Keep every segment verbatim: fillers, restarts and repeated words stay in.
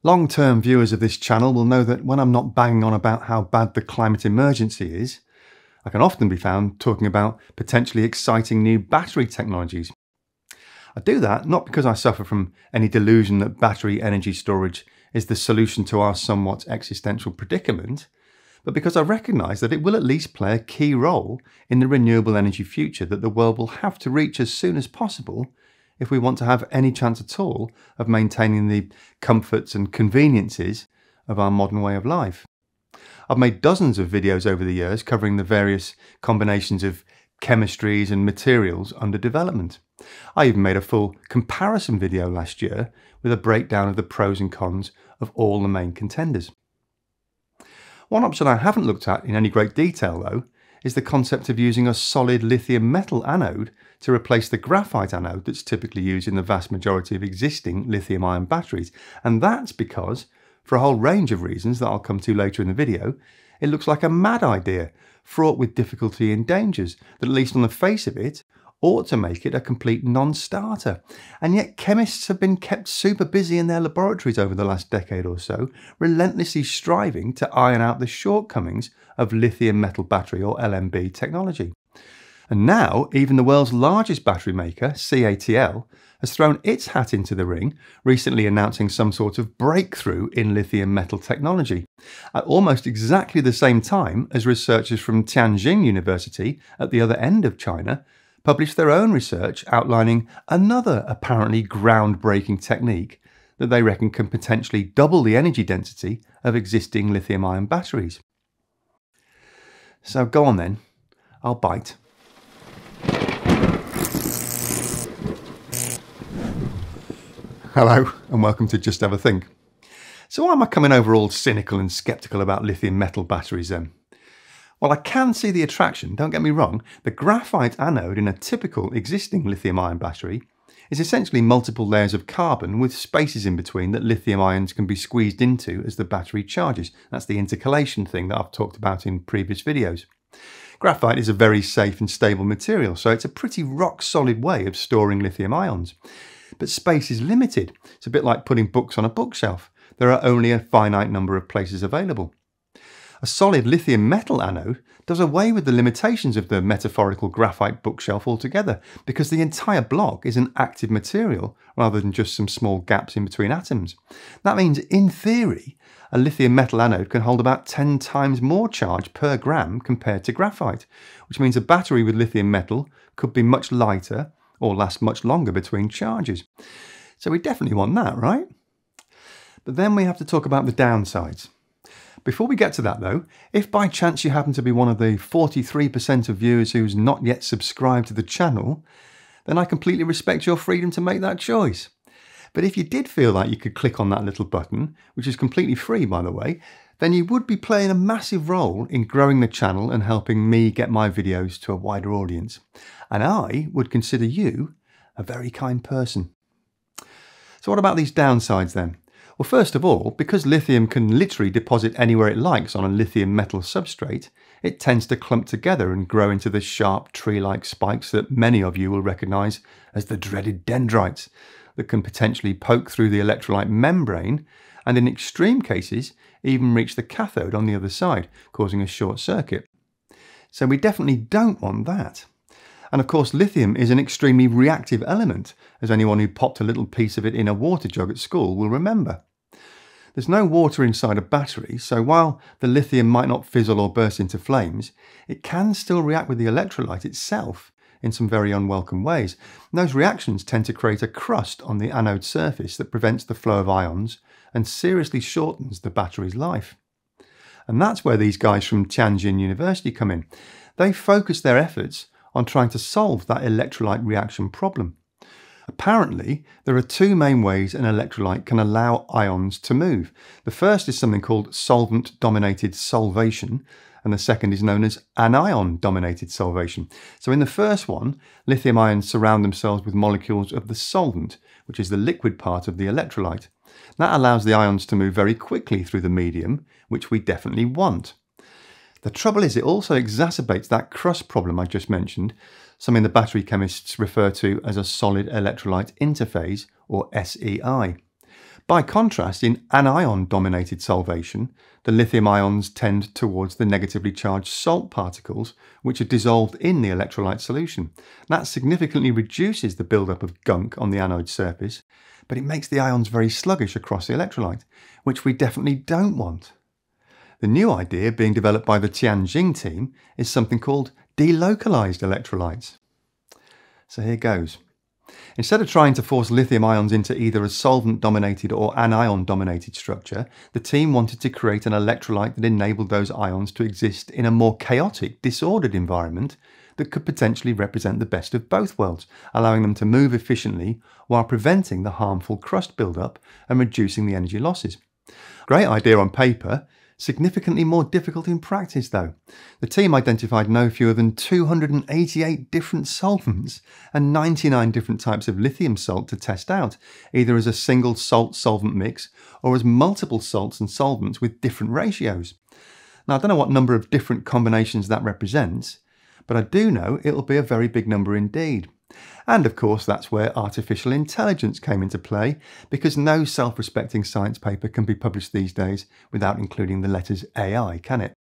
Long-term viewers of this channel will know that when I'm not banging on about how bad the climate emergency is, I can often be found talking about potentially exciting new battery technologies. I do that not because I suffer from any delusion that battery energy storage is the solution to our somewhat existential predicament, but because I recognise that it will at least play a key role in the renewable energy future that the world will have to reach as soon as possible if we want to have any chance at all of maintaining the comforts and conveniences of our modern way of life. I've made dozens of videos over the years covering the various combinations of chemistries and materials under development. I even made a full comparison video last year with a breakdown of the pros and cons of all the main contenders. One option I haven't looked at in any great detail though is the concept of using a solid lithium metal anode to replace the graphite anode that's typically used in the vast majority of existing lithium-ion batteries. And that's because, for a whole range of reasons that I'll come to later in the video, it looks like a mad idea, fraught with difficulty and dangers, that at least on the face of it, ought to make it a complete non-starter. And yet chemists have been kept super busy in their laboratories over the last decade or so, relentlessly striving to iron out the shortcomings of lithium metal battery or L M B technology. And now even the world's largest battery maker, C A T L, has thrown its hat into the ring, recently announcing some sort of breakthrough in lithium metal technology, at almost exactly the same time as researchers from Tianjin University at the other end of China published their own research outlining another apparently groundbreaking technique that they reckon can potentially double the energy density of existing lithium-ion batteries. So go on then, I'll bite. Hello and welcome to Just Have a Think. So why am I coming over all cynical and sceptical about lithium metal batteries then? Well, I can see the attraction, don't get me wrong. The graphite anode in a typical existing lithium-ion battery is essentially multiple layers of carbon with spaces in between that lithium ions can be squeezed into as the battery charges. That's the intercalation thing that I've talked about in previous videos. Graphite is a very safe and stable material, so it's a pretty rock-solid way of storing lithium ions. But space is limited. It's a bit like putting books on a bookshelf. There are only a finite number of places available. A solid lithium metal anode does away with the limitations of the metaphorical graphite bookshelf altogether, because the entire block is an active material rather than just some small gaps in between atoms. That means, in theory, a lithium metal anode can hold about ten times more charge per gram compared to graphite, which means a battery with lithium metal could be much lighter or last much longer between charges. So we definitely want that, right? But then we have to talk about the downsides. Before we get to that though, if by chance you happen to be one of the forty-three percent of viewers who's not yet subscribed to the channel, then I completely respect your freedom to make that choice. But if you did feel like you could click on that little button, which is completely free by the way, then you would be playing a massive role in growing the channel and helping me get my videos to a wider audience. And I would consider you a very kind person. So what about these downsides then? Well, first of all, because lithium can literally deposit anywhere it likes on a lithium metal substrate, it tends to clump together and grow into the sharp tree-like spikes that many of you will recognise as the dreaded dendrites that can potentially poke through the electrolyte membrane and in extreme cases even reach the cathode on the other side, causing a short circuit. So we definitely don't want that. And of course lithium is an extremely reactive element, as anyone who popped a little piece of it in a water jug at school will remember. There's no water inside a battery, so while the lithium might not fizzle or burst into flames, it can still react with the electrolyte itself in some very unwelcome ways. And those reactions tend to create a crust on the anode surface that prevents the flow of ions and seriously shortens the battery's life. And that's where these guys from Tianjin University come in. They focus their efforts on trying to solve that electrolyte reaction problem. Apparently, there are two main ways an electrolyte can allow ions to move. The first is something called solvent-dominated solvation, and the second is known as anion-dominated solvation. So in the first one, lithium ions surround themselves with molecules of the solvent, which is the liquid part of the electrolyte. That allows the ions to move very quickly through the medium, which we definitely want. The trouble is it also exacerbates that crust problem I just mentioned, something the battery chemists refer to as a solid electrolyte interphase, or S E I. By contrast, in anion-dominated solvation, the lithium ions tend towards the negatively charged salt particles, which are dissolved in the electrolyte solution. That significantly reduces the buildup of gunk on the anode surface, but it makes the ions very sluggish across the electrolyte, which we definitely don't want. The new idea being developed by the Tianjin team is something called delocalized electrolytes. So here goes. Instead of trying to force lithium ions into either a solvent-dominated or anion-dominated structure, the team wanted to create an electrolyte that enabled those ions to exist in a more chaotic, disordered environment that could potentially represent the best of both worlds, allowing them to move efficiently while preventing the harmful crust buildup and reducing the energy losses. Great idea on paper. Significantly more difficult in practice though. The team identified no fewer than two hundred eighty-eight different solvents and ninety-nine different types of lithium salt to test out, either as a single salt-solvent mix or as multiple salts and solvents with different ratios. Now I don't know what number of different combinations that represents, but I do know it'll be a very big number indeed. And of course that's where artificial intelligence came into play, because no self-respecting science paper can be published these days without including the letters A I, can it?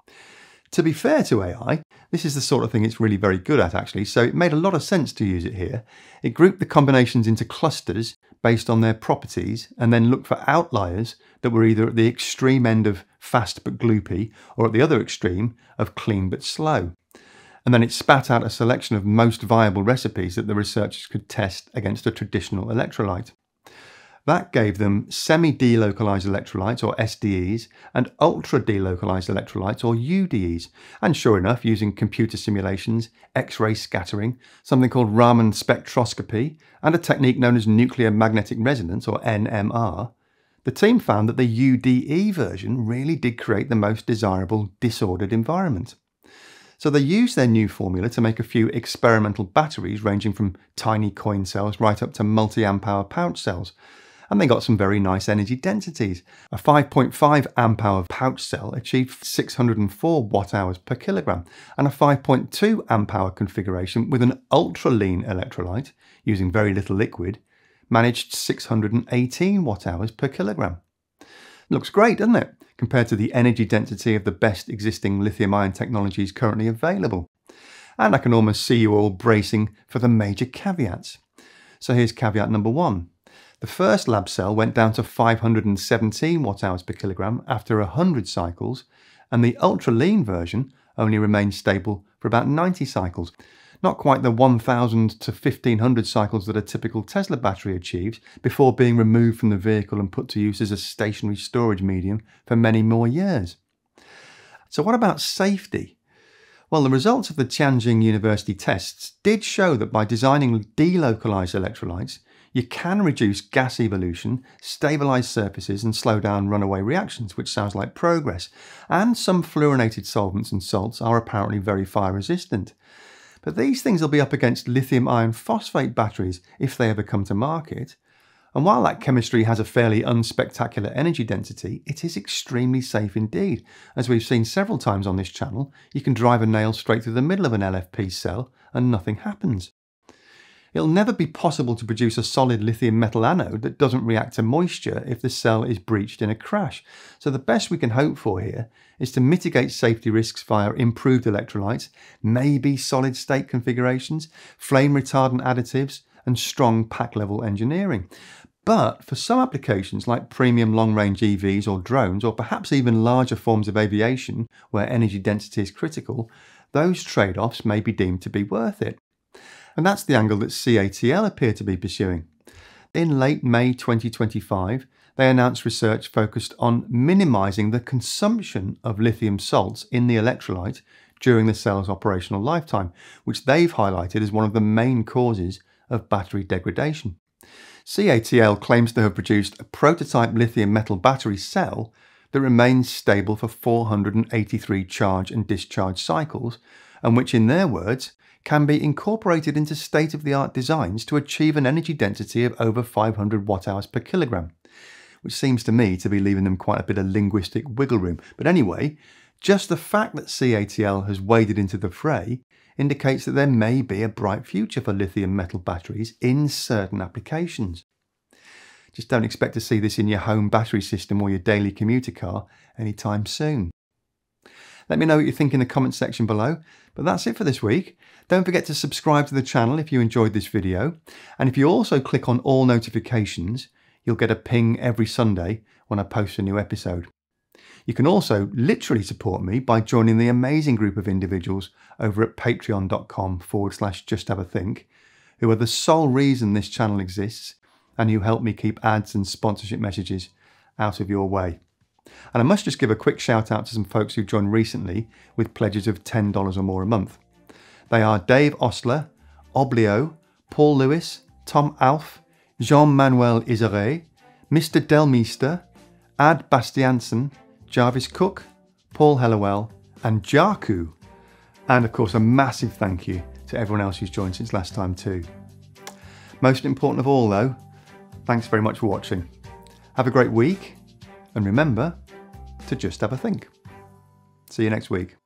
To be fair to A I, this is the sort of thing it's really very good at actually, so it made a lot of sense to use it here. It grouped the combinations into clusters based on their properties and then looked for outliers that were either at the extreme end of fast but gloopy or at the other extreme of clean but slow. And then it spat out a selection of most viable recipes that the researchers could test against a traditional electrolyte. That gave them semi-delocalized electrolytes, or S D Es, and ultra-delocalized electrolytes, or U D Es. And sure enough, using computer simulations, X-ray scattering, something called Raman spectroscopy, and a technique known as nuclear magnetic resonance, or N M R, the team found that the U D E version really did create the most desirable disordered environment. So they used their new formula to make a few experimental batteries ranging from tiny coin cells right up to multi-amp hour pouch cells. And they got some very nice energy densities. A five point five amp hour pouch cell achieved six hundred four watt hours per kilogram, and a five point two amp hour configuration with an ultra-lean electrolyte, using very little liquid, managed six hundred eighteen watt hours per kilogram. Looks great, doesn't it, compared to the energy density of the best existing lithium-ion technologies currently available. And I can almost see you all bracing for the major caveats. So here's caveat number one. The first lab cell went down to five hundred seventeen watt hours per kilogram after one hundred cycles, and the ultra-lean version only remained stable for about ninety cycles. Not quite the one thousand to fifteen hundred cycles that a typical Tesla battery achieves before being removed from the vehicle and put to use as a stationary storage medium for many more years. So what about safety? Well, the results of the Tianjin University tests did show that by designing delocalized electrolytes, you can reduce gas evolution, stabilize surfaces and slow down runaway reactions, which sounds like progress. And some fluorinated solvents and salts are apparently very fire resistant. But these things will be up against lithium iron phosphate batteries if they ever come to market. And while that chemistry has a fairly unspectacular energy density, it is extremely safe indeed. As we've seen several times on this channel, you can drive a nail straight through the middle of an L F P cell and nothing happens. It'll never be possible to produce a solid lithium metal anode that doesn't react to moisture if the cell is breached in a crash. So the best we can hope for here is to mitigate safety risks via improved electrolytes, maybe solid state configurations, flame retardant additives, and strong pack level engineering. But for some applications like premium long-range E Vs or drones, or perhaps even larger forms of aviation where energy density is critical, those trade-offs may be deemed to be worth it. And that's the angle that C A T L appear to be pursuing. In late May twenty twenty-five, they announced research focused on minimising the consumption of lithium salts in the electrolyte during the cell's operational lifetime, which they've highlighted as one of the main causes of battery degradation. C A T L claims to have produced a prototype lithium metal battery cell that remains stable for four hundred eighty-three charge and discharge cycles, and which, in their words, can be incorporated into state-of-the-art designs to achieve an energy density of over five hundred watt hours per kilogram, which seems to me to be leaving them quite a bit of linguistic wiggle room. But anyway, just the fact that C A T L has waded into the fray indicates that there may be a bright future for lithium metal batteries in certain applications. Just don't expect to see this in your home battery system or your daily commuter car anytime soon. Let me know what you think in the comment section below. But that's it for this week. Don't forget to subscribe to the channel if you enjoyed this video. And if you also click on all notifications, you'll get a ping every Sunday when I post a new episode. You can also literally support me by joining the amazing group of individuals over at patreon.com forward slash just have a think, who are the sole reason this channel exists and who help me keep ads and sponsorship messages out of your way. And I must just give a quick shout out to some folks who've joined recently with pledges of ten dollars or more a month. They are Dave Ostler, Oblio, Paul Lewis, Tom Alf, Jean-Manuel Isare, Mister Delmeester, Ad Bastiansen, Jarvis Cook, Paul Hellowell and Jarku. And of course a massive thank you to everyone else who's joined since last time too. Most important of all though, thanks very much for watching. Have a great week and remember to just have a think. See you next week.